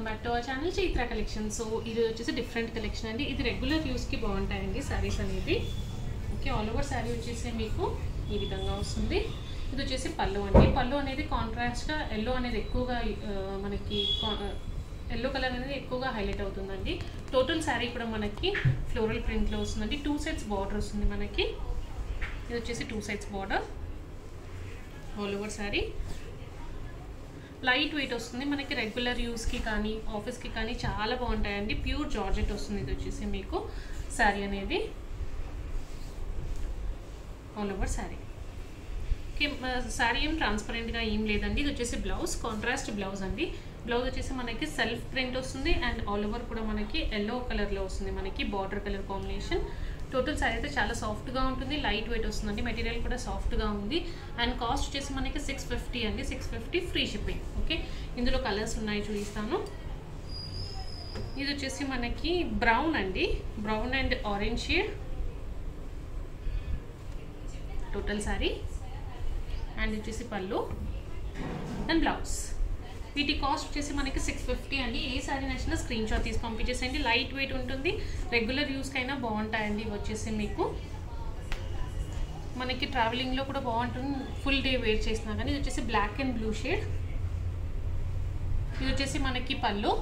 Welcome back to our channel Chaitra collection. So ఇది వచ్చేసి different collection అండి. ఇది రెగ్యులర్ యూస్కి బాగుంటాయండి సారీస్ అనేది. ఓకే, ఆల్ ఓవర్ శారీ వచ్చేసి మీకు ఈ విధంగా వస్తుంది. ఇది వచ్చేసి పళ్ళు అండి. పళ్ళు అనేది కాంట్రాస్ట్గా ఎల్లో అనేది ఎక్కువగా మనకి ఎల్లో కలర్ అనేది ఎక్కువగా హైలైట్ అవుతుందండి. టోటల్ శారీ కూడా మనకి ఫ్లోరల్ ప్రింట్లో వస్తుందండి. 2 sets బార్డర్ వస్తుంది మనకి. ఇది వచ్చేసి 2 sets border all over sari. Light weight వస్తుంది మనకి. రెగ్యులర్ యూస్కి కానీ ఆఫీస్కి కానీ చాలా బాగుంటాయండి. ప్యూర్ జార్జెట్ వస్తుంది. ఇది వచ్చేసి మీకు శారీ అనేది all over sari. Okay, sari ఏం ట్రాన్స్పరెంట్గా ఏం లేదండి. ఇది వచ్చేసి బ్లౌజ్, కాంట్రాస్ట్ బ్లౌజ్ అండి. బ్లౌజ్ వచ్చేసి మనకి సెల్ఫ్ ప్రింట్ వస్తుంది అండ్ ఆల్ ఓవర్ కూడా మనకి ఎల్లో కలర్లో వస్తుంది మనకి border colour combination. Total sari అయితే చాలా సాఫ్ట్గా ఉంటుంది, లైట్ వెయిట్ వస్తుందండి. మెటీరియల్ కూడా సాఫ్ట్గా ఉంది అండ్ కాస్ట్ వచ్చేసి మనకి 650 అండి. 650 ఫ్రీ షిప్పింగ్. ఓకే, ఇందులో కలర్స్ ఉన్నాయి చూపిస్తాను. ఇది వచ్చేసి మనకి బ్రౌన్ అండి, brown and orange shade total sari. And వచ్చేసి పళ్ళు అండ్ బ్లౌజ్. వీటి కాస్ట్ వచ్చేసి మనకి 650 అండి. ఏ శారీ నచ్చినా స్క్రీన్ షాట్ తీసి పంపించేసేయండి. లైట్ వెయిట్ ఉంటుంది, రెగ్యులర్ యూస్కి అయినా బాగుంటాయండి. ఇవి వచ్చేసి మీకు మనకి ట్రావెలింగ్లో కూడా బాగుంటుంది, ఫుల్ డే వేర్ చేసినా కానీ. ఇది వచ్చేసి బ్లాక్ అండ్ బ్లూ షేడ్. ఇది వచ్చేసి మనకి పళ్ళు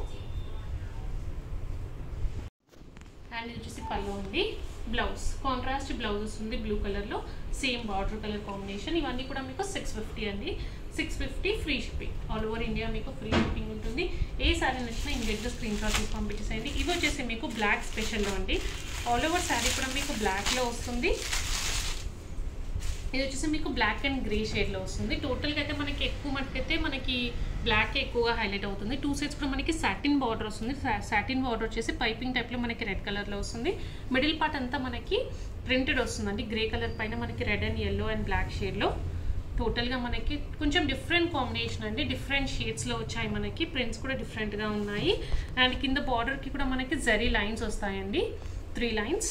అండ్ ఇది వచ్చేసి పళ్ళు ఉంది. బ్లౌజ్ కాంట్రాస్ట్ బ్లౌజ్ వస్తుంది బ్లూ కలర్లో, సేమ్ బార్డర్ కలర్ కాంబినేషన్. ఇవన్నీ కూడా మీకు 650 అండి. 650 ఫ్రీ షిప్పింగ్. ఆల్ ఓవర్ ఇండియా మీకు ఫ్రీ షిప్పింగ్ ఉంటుంది. ఏ శారీ నచ్చినా ఇమీడియట్గా స్క్రీన్ షాట్ తీసి పంపించేసేయండి. ఇవి వచ్చేసి మీకు బ్లాక్ స్పెషల్లో అండి. ఆల్ ఓవర్ శారీ కూడా మీకు బ్లాక్లో వస్తుంది. ఇది వచ్చేసి మీకు బ్లాక్ అండ్ గ్రే షేడ్లో వస్తుంది. టోటల్గా అయితే మనకి ఎక్కువ మటుకైతే మనకి బ్లాక్ ఎక్కువగా హైలైట్ అవుతుంది. 2 sets కూడా మనకి సాటిన్ బార్డర్ వస్తుంది. సాటిన్ బార్డర్ వచ్చేసి పైపింగ్ టైప్లో మనకి రెడ్ కలర్లో వస్తుంది. మిడిల్ పార్ట్ అంతా మనకి ప్రింటెడ్ వస్తుందండి. గ్రే కలర్ పైన మనకి red and yellow and black షేడ్లో. టోటల్గా మనకి కొంచెం డిఫరెంట్ కాంబినేషన్ అండి. డిఫరెంట్ షేడ్స్లో వచ్చాయి మనకి. ప్రింట్స్ కూడా డిఫరెంట్గా ఉన్నాయి అండ్ కింద బార్డర్కి కూడా మనకి జరీ లైన్స్ వస్తాయండి, 3 lines.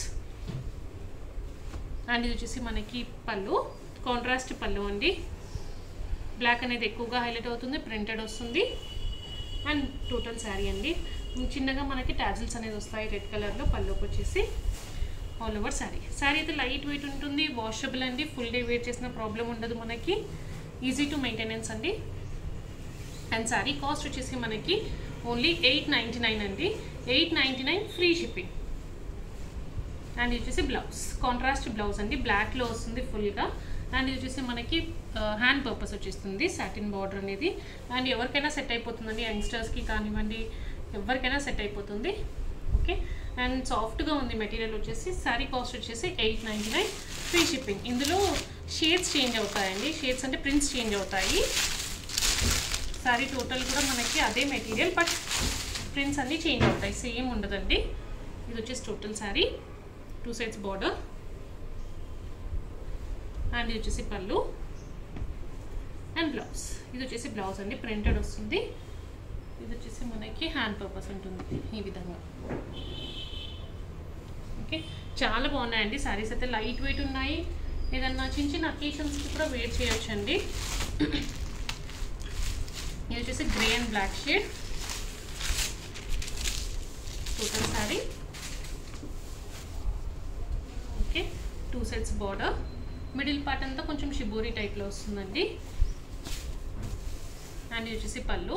అండ్ ఇది వచ్చేసి మనకి పళ్ళు, కాంట్రాస్ట్ పళ్ళు అండి. బ్లాక్ అనేది ఎక్కువగా హైలైట్ అవుతుంది, ప్రింటెడ్ వస్తుంది. అండ్ టోటల్ శారీ అండి. చిన్నగా మనకి టాజిల్స్ అనేది వస్తాయి రెడ్ కలర్లో. పళ్ళుకి వచ్చేసి ఆల్ ఓవర్ శారీ. శారీ అయితే లైట్ వెయిట్ ఉంటుంది, వాషబుల్ అండి. ఫుల్ డే వేర్ చేసిన ప్రాబ్లం ఉండదు మనకి. ఈజీ టు మెయింటెనెన్స్ అండి. అండ్ శారీ కాస్ట్ వచ్చేసి మనకి ఓన్లీ 899 అండి. 899 ఫ్రీ షిప్పింగ్. అండ్ ఇది వచ్చేసి బ్లౌజ్, కాంట్రాస్ట్ బ్లౌజ్ అండి. బ్లాక్లో వస్తుంది ఫుల్గా. అండ్ ఇది వచ్చేసి మనకి హ్యాండ్ పర్పస్ వచ్చేస్తుంది సాటిన్ బార్డర్ అనేది. అండ్ ఎవరికైనా సెట్ అయిపోతుందండి, యంగ్స్టర్స్కి కానివ్వండి, ఎవరికైనా సెట్ అయిపోతుంది. ఓకే, అండ్ సాఫ్ట్గా ఉంది మెటీరియల్ వచ్చేసి. శారీ కాస్ట్ వచ్చేసి 899 ఫ్రీ షిప్పింగ్. ఇందులో షేడ్స్ చేంజ్ అవుతాయండి. షేడ్స్ అంటే ప్రింట్స్ చేంజ్ అవుతాయి. శారీ టోటల్ కూడా మనకి అదే మెటీరియల్ బట్ ప్రింట్స్ అన్నీ చేంజ్ అవుతాయి, సేమ్ ఉండదండి. ఇది వచ్చేసి total sari, 2 sets border. And ఇది వచ్చేసి పళ్ళు అండ్ బ్లౌజ్. ఇది వచ్చేసి బ్లౌజ్ అండి, ప్రింటెడ్ వస్తుంది. ఇది వచ్చేసి మనకి హ్యాండ్ పర్పస్ ఉంటుంది ఈ విధంగా. ఓకే, చాలా బాగున్నాయండి శారీస్ అయితే. లైట్ వెయిట్ ఉన్నాయి, ఏదన్నా చిన్న చిన్న అకేషన్స్కి కూడా వేర్ చేయొచ్చండి. ఇది వచ్చేసి grey and black shade total sari. Okay, 2 sets border. Middle part అంతా కొంచెం షిబోరీ టైప్లో వస్తుందండి. అండ్ ఇది వచ్చేసి పళ్ళు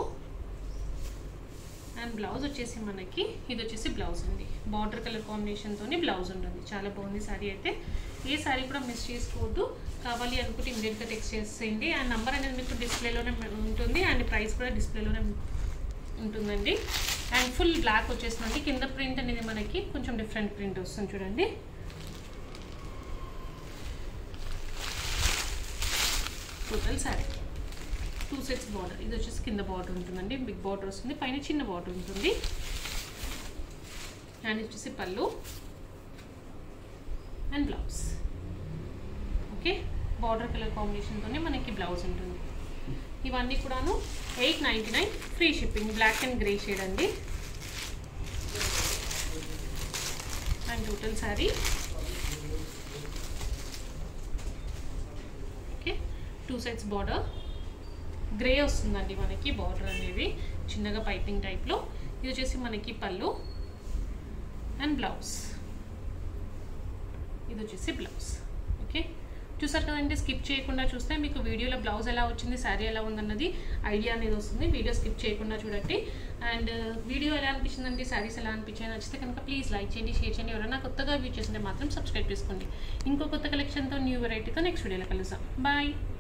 అండ్ బ్లౌజ్ వచ్చేసి మనకి ఇది వచ్చేసి బ్లౌజ్ అండి. బార్డర్ కలర్ కాంబినేషన్తో బ్లౌజ్ ఉంటుంది. చాలా బాగుంది శారీ అయితే. ఏ శారీ కూడా మిస్ చేసుకోవద్దు. కావాలి అనుకుంటే ఇమీడియట్గా టెక్స్ట్ చేసేయండి. అండ్ నెంబర్ అనేది మీకు డిస్ప్లేలోనే ఉంటుంది అండ్ ప్రైస్ కూడా డిస్ప్లేలోనే ఉంటుందండి. అండ్ ఫుల్ బ్లాక్ వచ్చేస్తుందండి. కింద ప్రింట్ అనేది మనకి కొంచెం డిఫరెంట్ ప్రింట్ వస్తుంది చూడండి. Total sari 2 sets border. ఇది వచ్చేసి కింద బార్డర్ ఉంటుందండి, బిగ్ బార్డర్ వస్తుంది, పైన చిన్న బార్డర్ ఉంటుంది. అండ్ వచ్చేసి pallu and blouse. Okay, border colour కాంబినేషన్తోనే మనకి బ్లౌజ్ ఉంటుంది. ఇవన్నీ కూడాను 899 free shipping. Black and grey shade అండి. And total sari. Okay, 2 sets border. Grey వస్తుందండి మనకి బార్డర్ అనేది చిన్నగా పైపింగ్ టైప్లో. ఇది వచ్చేసి మనకి పళ్ళు అండ్ బ్లౌజ్. ఇది వచ్చేసి బ్లౌజ్. ఓకే, చూసారు కదండి. స్కిప్ చేయకుండా చూస్తే మీకు వీడియోలో బ్లౌజ్ ఎలా వచ్చింది, శారీ ఎలా ఉందన్నది ఐడియా అనేది వస్తుంది. వీడియో స్కిప్ చేయకుండా చూడండి. అండ్ వీడియో ఎలా అనిపించిందండి, శారీస్ ఎలా అనిపించాయి, నచ్చితే కనుక ప్లీజ్ లైక్ చేయండి, షేర్ చేయండి. ఎవరైనా కొత్తగా వ్యూ చేస్తుంటే మాత్రం సబ్స్క్రైబ్ చేసుకోండి. ఇంకో కొత్త కలెక్షన్తో న్యూ వెరైటీతో నెక్స్ట్ వీడియోలో కలుద్దాం. బాయ్.